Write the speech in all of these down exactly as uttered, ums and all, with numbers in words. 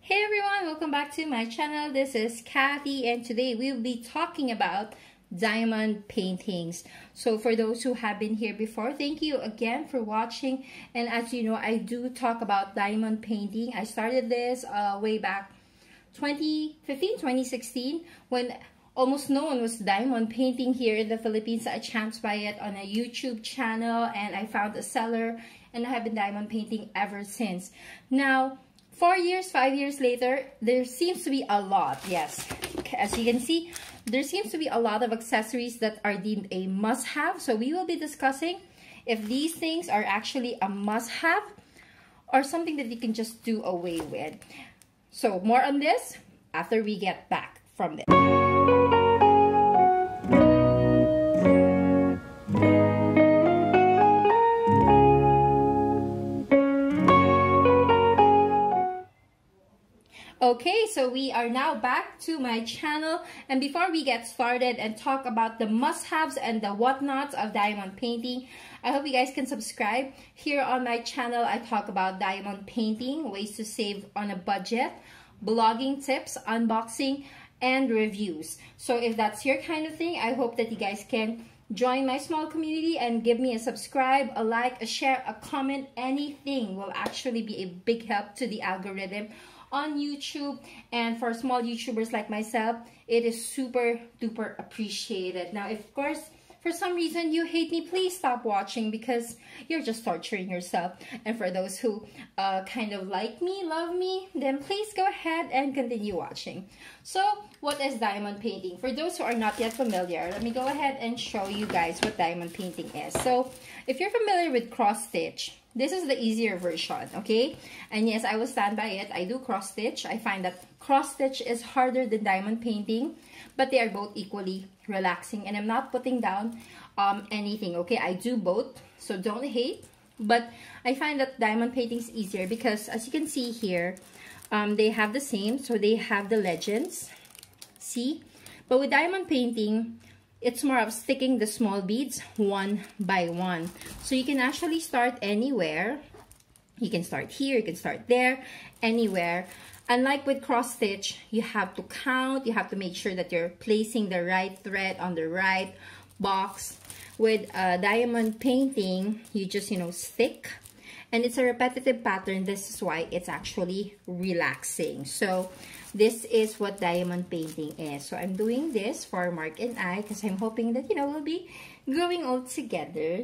Hey everyone, welcome back to my channel. This is Kathy and today we'll be talking about diamond paintings. So for those who have been here before, thank you again for watching. And as you know, I do talk about diamond painting. I started this uh, way back twenty fifteen, twenty sixteen when almost no one was diamond painting here in the Philippines. I chanced by it on a YouTube channel and I found a seller and I have been diamond painting ever since. Now, Four years, five years later, there seems to be a lot, yes. As you can see, there seems to be a lot of accessories that are deemed a must-have. So we will be discussing if these things are actually a must-have or something that you can just do away with. So more on this after we get back from this. Okay, so we are now back to my channel, and before we get started and talk about the must-haves and the whatnots of diamond painting, I hope you guys can subscribe. Here on my channel, I talk about diamond painting, ways to save on a budget, blogging tips, unboxing, and reviews. So if that's your kind of thing, I hope that you guys can join my small community and give me a subscribe, a like, a share, a comment. Anything will actually be a big help to the algorithm on YouTube, and for small YouTubers like myself, it is super duper appreciated. Now, of course, for some reason you hate me, please stop watching because you're just torturing yourself. And for those who uh, kind of like me, love me, then please go ahead and continue watching. So, what is diamond painting? For those who are not yet familiar, let me go ahead and show you guys what diamond painting is. So, if you're familiar with cross stitch, this is the easier version, okay? And yes, I will stand by it. I do cross stitch. I find that cross stitch is harder than diamond painting, but they are both equally relaxing. And I'm not putting down um, anything, okay? I do both, so don't hate. But I find that diamond painting is easier because, as you can see here, um, they have the same. So they have the legends, see? But with diamond painting, it's more of sticking the small beads one by one. So you can actually start anywhere. You can start here, you can start there, anywhere. Unlike with cross stitch, you have to count, you have to make sure that you're placing the right thread on the right box. With uh, diamond painting, you just, you know, stick. And it's a repetitive pattern. This is why it's actually relaxing. So this is what diamond painting is. So I'm doing this for Mark and I because I'm hoping that, you know, we'll be growing old together.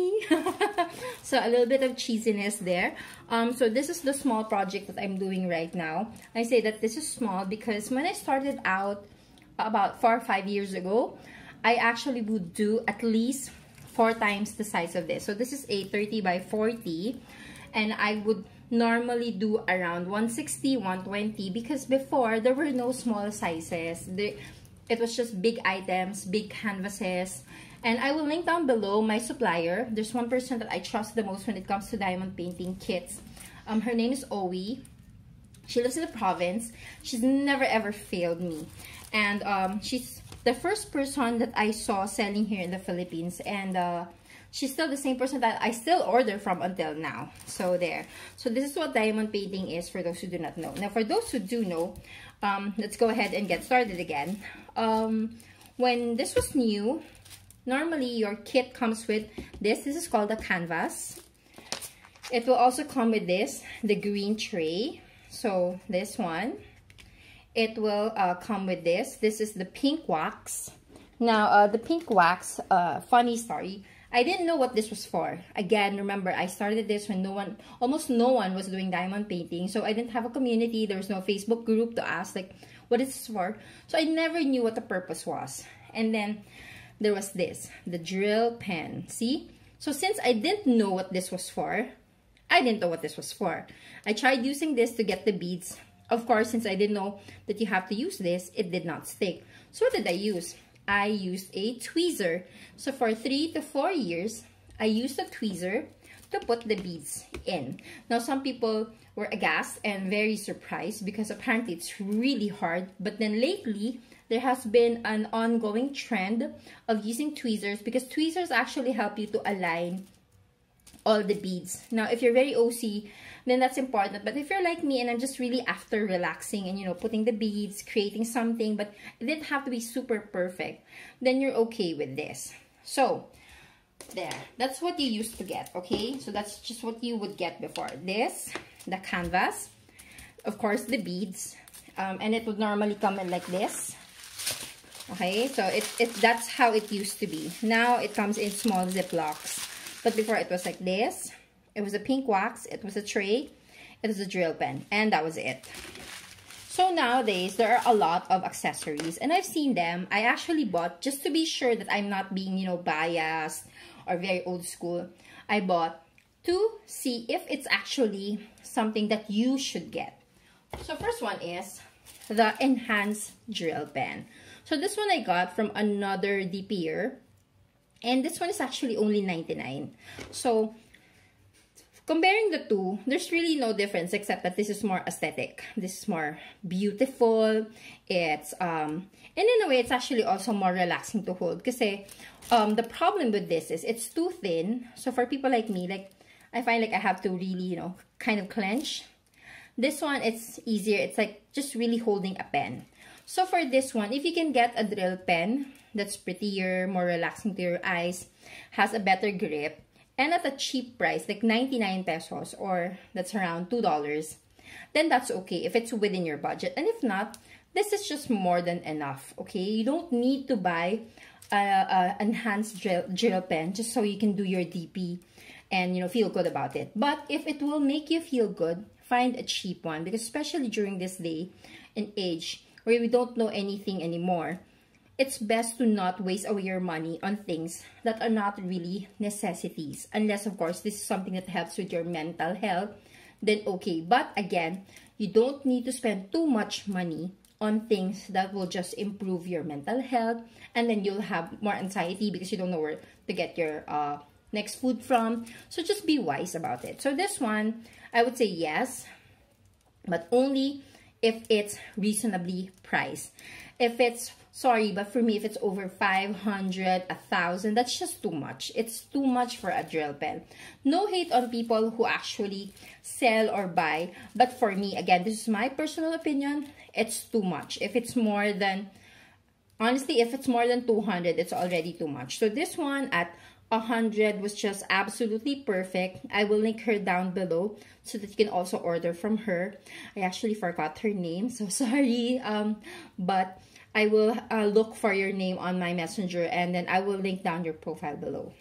So a little bit of cheesiness there. Um, so this is the small project that I'm doing right now. I say that this is small because when I started out about four or five years ago, I actually would do at least four times the size of this. So this is a thirty by forty, and I would normally do around one sixty, one twenty because before there were no small sizes. There, it was just big items, big canvases. And I will link down below my supplier. There's one person that I trust the most when it comes to diamond painting kits. Um, her name is Owie. She lives in the province. She's never ever failed me. And um, she's the first person that I saw selling here in the Philippines, and uh, she's still the same person that I still order from until now. So there. So this is what diamond painting is for those who do not know. Now for those who do know, um, let's go ahead and get started again. Um, when this was new, normally your kit comes with this. This is called a canvas. It will also come with this, the green tray. So this one. It will uh, come with this. This is the pink wax. Now, uh, the pink wax, uh, funny story. I didn't know what this was for. Again, remember, I started this when no one, almost no one was doing diamond painting. So I didn't have a community. There was no Facebook group to ask, like, what is this for? So I never knew what the purpose was. And then there was this, the drill pen. See? So since I didn't know what this was for, I didn't know what this was for. I tried using this to get the beads. Of course, since I didn't know that you have to use this, it did not stick. So what did I use? I used a tweezer. So for three to four years, I used a tweezer to put the beads in. Now, some people were aghast and very surprised because apparently it's really hard. But then lately, there has been an ongoing trend of using tweezers because tweezers actually help you to align all the beads. Now, if you're very O C, then that's important. But if you're like me and I'm just really after relaxing and, you know, putting the beads, creating something, but it didn't have to be super perfect, then you're okay with this. So, there. That's what you used to get, okay? So, that's just what you would get before. This, the canvas, of course, the beads, um, and it would normally come in like this. Okay, so it, it that's how it used to be. Now, it comes in small Ziplocs. But before, it was like this. It was a pink wax. It was a tray. It was a drill pen. And that was it. So nowadays, there are a lot of accessories. And I've seen them. I actually bought, just to be sure that I'm not being, you know, biased or very old school. I bought to see if it's actually something that you should get. So first one is the Enhanced Drill Pen. So this one I got from another DPer. And this one is actually only ninety-nine. So, comparing the two, there's really no difference except that this is more aesthetic. This is more beautiful. It's, um, and in a way, it's actually also more relaxing to hold. Kasi, um, the problem with this is it's too thin. So, for people like me, like, I find like I have to really, you know, kind of clench. This one, it's easier. It's like just really holding a pen. So, for this one, if you can get a drill pen that's prettier, more relaxing to your eyes, has a better grip, and at a cheap price, like ninety-nine pesos, or that's around two dollars, then that's okay if it's within your budget. And if not, this is just more than enough, okay? You don't need to buy a, a enhanced drill, drill pen just so you can do your D P and, you know, feel good about it. But if it will make you feel good, find a cheap one, because especially during this day and age where we don't know anything anymore, it's best to not waste away your money on things that are not really necessities. Unless, of course, this is something that helps with your mental health, then okay. But again, you don't need to spend too much money on things that will just improve your mental health. And then you'll have more anxiety because you don't know where to get your uh, next food from. So just be wise about it. So this one, I would say yes, but only if it's reasonably priced. If it's, sorry, but for me, if it's over five hundred, a thousand, that's just too much. It's too much for a drill pen. No hate on people who actually sell or buy. But for me, again, this is my personal opinion, it's too much. If it's more than, honestly, if it's more than two hundred, it's already too much. So this one at one hundred was just absolutely perfect. I will link her down below so that you can also order from her. I actually forgot her name, so sorry. Um, but I will uh, look for your name on my messenger, and then I will link down your profile below.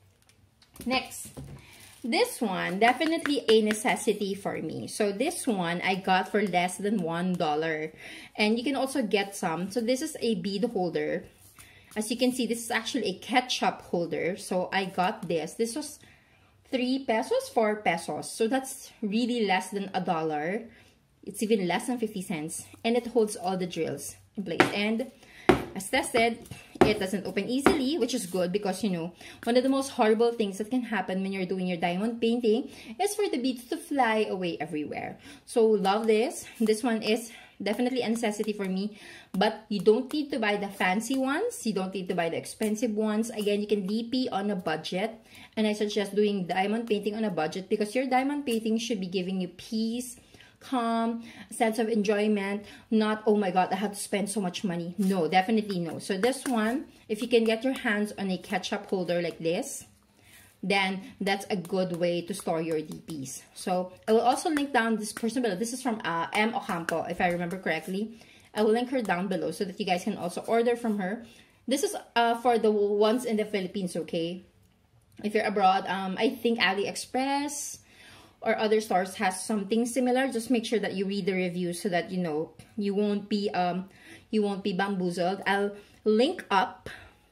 Next, this one, definitely a necessity for me. So this one I got for less than one dollar. And you can also get some. So this is a bead holder. As you can see, this is actually a ketchup holder. So I got this. This was three pesos, four pesos. So that's really less than a dollar. It's even less than fifty cents. And it holds all the drills in place. And as tested, it doesn't open easily, which is good because, you know, one of the most horrible things that can happen when you're doing your diamond painting is for the beads to fly away everywhere. So love this. This one is definitely a necessity for me, but you don't need to buy the fancy ones. You don't need to buy the expensive ones. Again, you can D P on a budget, and I suggest doing diamond painting on a budget because your diamond painting should be giving you peace, calm, a sense of enjoyment, not, oh my god, I have to spend so much money. No, definitely no. So this one, if you can get your hands on a ketchup holder like this, then that's a good way to store your D Ps. So I will also link down this person below. This is from uh, M. Ocampo, if I remember correctly. I will link her down below so that you guys can also order from her. This is uh, for the ones in the Philippines, okay? If you're abroad, um, I think AliExpress or other stores has something similar. Just make sure that you read the reviews so that, you know, you won't be um you won't be bamboozled. I'll link up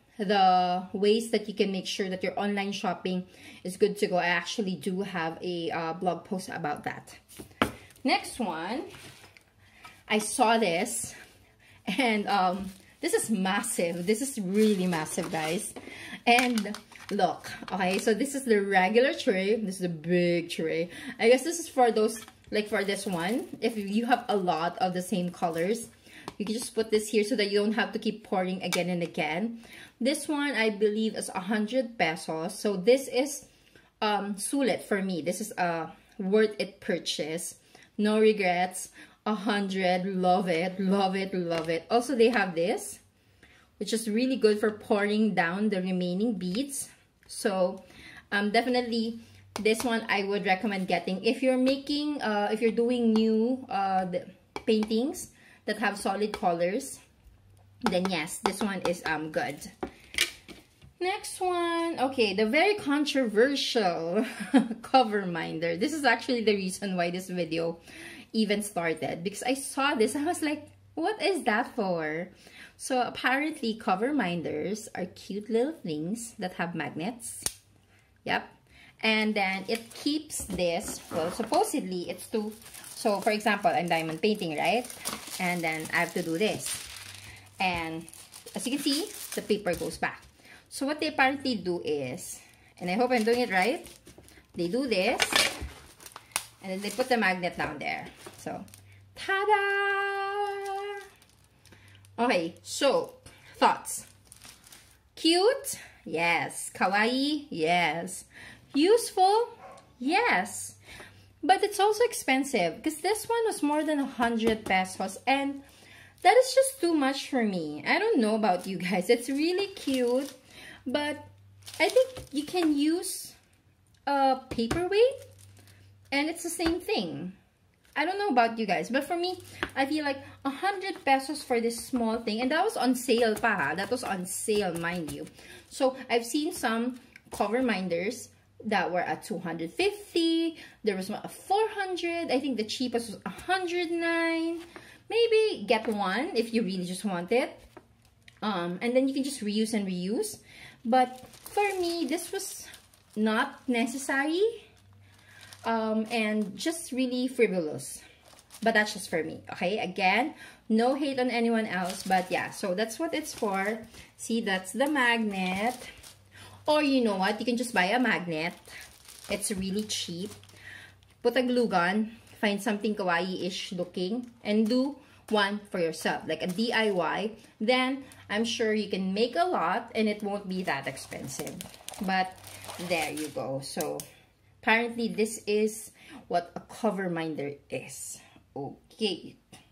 the ways that you can make sure that your online shopping is good to go. I actually do have a uh, blog post about that. Next one, I saw this, and um this is massive. This is really massive, guys. And look, okay, so this is the regular tray. This is a big tray. I guess this is for those, like for this one, if you have a lot of the same colors, you can just put this here so that you don't have to keep pouring again and again. This one, I believe, is one hundred pesos. So this is um, sulit for me. This is a worth it purchase. No regrets. A hundred. Love it. Love it. Love it. Also, they have this, which is really good for pouring down the remaining beads. So, um, definitely this one I would recommend getting if you're making, uh, if you're doing new uh, the paintings that have solid colors. Then yes, this one is um good. Next one, okay, the very controversial cover minder. This is actually the reason why this video even started, because I saw this, I was like, what is that for? So apparently cover minders are cute little things that have magnets. Yep. And then it keeps this, well, supposedly it's to, so for example, I'm diamond painting, right? And then I have to do this. And as you can see, the paper goes back. So what they apparently do is, and I hope I'm doing it right, they do this, and then they put the magnet down there. So, ta-da! Okay, so, thoughts. Cute? Yes. Kawaii? Yes. Useful? Yes. But it's also expensive, because this one was more than a hundred pesos, and that is just too much for me. I don't know about you guys. It's really cute, but I think you can use a paperweight and it's the same thing. I don't know about you guys, but for me, I feel like a hundred pesos for this small thing, and that was on sale pa ha. That was on sale, mind you. So I've seen some cover minders that were at two hundred fifty. There was one at four hundred. I think the cheapest was one hundred nine. Maybe get one if you really just want it. Um, and then you can just reuse and reuse. But for me, this was not necessary. Um, and just really frivolous. But that's just for me. Okay, again, no hate on anyone else. But yeah, so that's what it's for. See, that's the magnet. Or you know what? You can just buy a magnet. It's really cheap. Put a glue gun. Find something kawaii-ish looking. And do one for yourself. Like a D I Y. Then, I'm sure you can make a lot. And it won't be that expensive. But, there you go. So, apparently, this is what a cover minder is. Okay.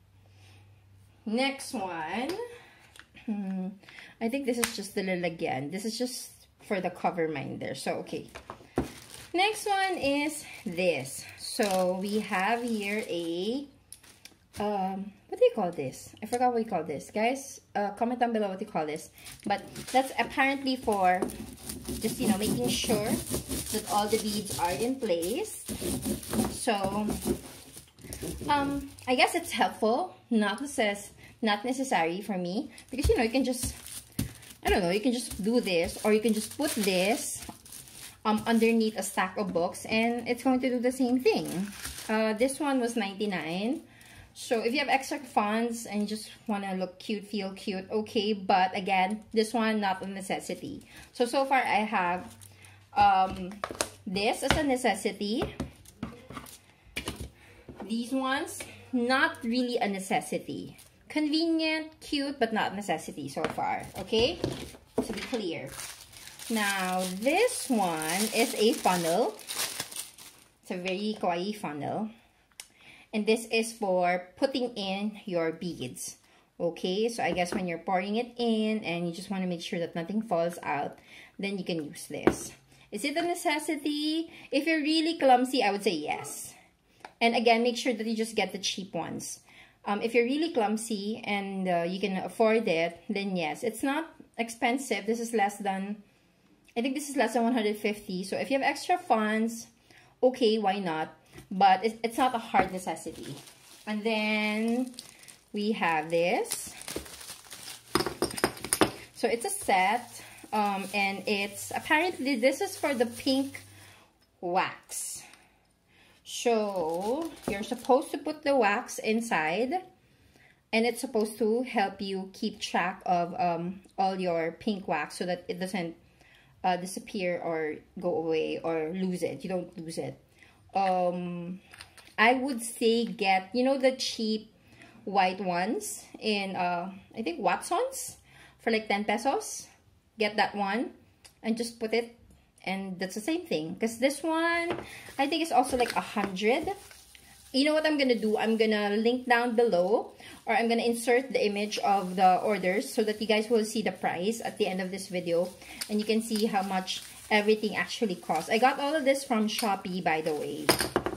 Next one. Hmm, I think this is just the lalagyan. This is just for the cover minder. So, okay. Next one is this. So, we have here a, um, what do you call this? I forgot what you call this. Guys, uh, comment down below what you call this. But that's apparently for just, you know, making sure that all the beads are in place. So, um, I guess it's helpful. Not necess not necessary for me. Because, you know, you can just, I don't know, you can just do this. Or you can just put this um, underneath a stack of books. And it's going to do the same thing. Uh, this one was ninety-nine. So, if you have extra funds and you just want to look cute, feel cute, okay. But, again, this one, not a necessity. So, so far, I have um, this as a necessity. These ones, not really a necessity. Convenient, cute, but not necessity so far. Okay? To be clear. Now, this one is a funnel. It's a very kawaii funnel. And this is for putting in your beads. Okay, so I guess when you're pouring it in and you just want to make sure that nothing falls out, then you can use this. Is it a necessity? If you're really clumsy, I would say yes. And again, make sure that you just get the cheap ones. Um, if you're really clumsy and uh, you can afford it, then yes. It's not expensive. This is less than, I think this is less than one hundred fifty. So if you have extra funds, okay, why not? But it's not a hard necessity. And then we have this. So it's a set. Um, and it's apparently this is for the pink wax. So you're supposed to put the wax inside. And it's supposed to help you keep track of um, all your pink wax so that it doesn't uh, disappear or go away or lose it. You don't lose it. Um, I would say get, you know, the cheap white ones in, uh, I think Watson's for like ten pesos. Get that one and just put it and that's the same thing. Because this one, I think it's also like a hundred. You know what I'm gonna do? I'm gonna link down below, or I'm gonna insert the image of the orders so that you guys will see the price at the end of this video, and you can see how much everything actually costs. I got all of this from Shopee, by the way.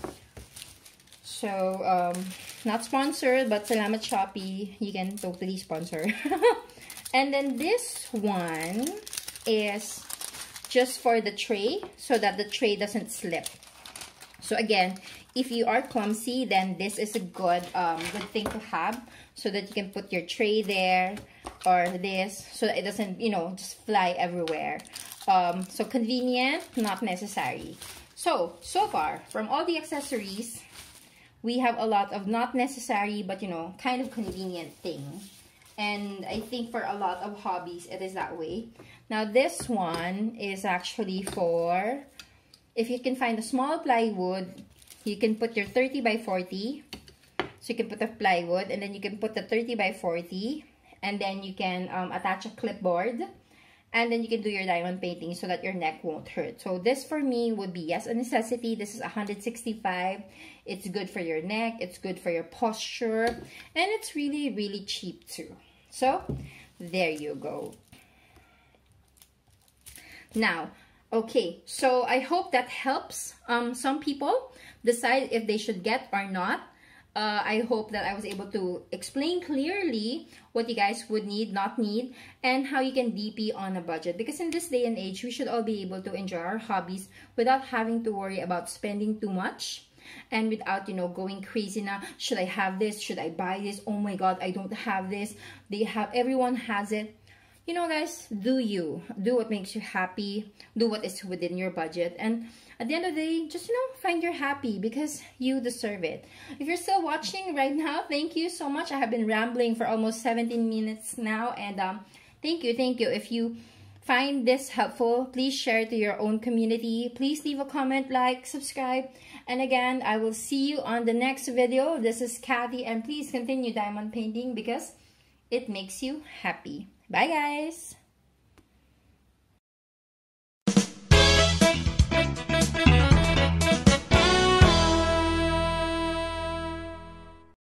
So, um, not sponsored, but salamat Shopee. You can totally sponsor. And then this one is just for the tray, so that the tray doesn't slip. So again, if you are clumsy, then this is a good um, good thing to have, so that you can put your tray there, or this, so that it doesn't, you know, just fly everywhere. Um, so convenient, not necessary. So, so far, from all the accessories, we have a lot of not necessary, but, you know, kind of convenient thing. And I think for a lot of hobbies, it is that way. Now, this one is actually for, if you can find a small plywood, you can put your thirty by forty. So you can put the plywood, and then you can put the thirty by forty. And then you can um, attach a clipboard. And then you can do your diamond painting so that your neck won't hurt. So this for me would be, yes, a necessity. This is one hundred sixty-five. It's good for your neck. It's good for your posture. And it's really, really cheap too. So there you go. Now, okay. So I hope that helps um, some people decide if they should get or not. Uh, I hope that I was able to explain clearly what you guys would need, not need, and how you can D P on a budget. Because in this day and age, we should all be able to enjoy our hobbies without having to worry about spending too much. And without, you know, going crazy now. Should I have this? Should I buy this? Oh my God, I don't have this. They have, everyone has it. You know, guys, do you. Do what makes you happy. Do what is within your budget. And at the end of the day, just, you know, find your happy because you deserve it. If you're still watching right now, thank you so much. I have been rambling for almost seventeen minutes now. And um, thank you, thank you. If you find this helpful, please share it to your own community. Please leave a comment, like, subscribe. And again, I will see you on the next video. This is Kathy. And please continue diamond painting because it makes you happy. Bye, guys.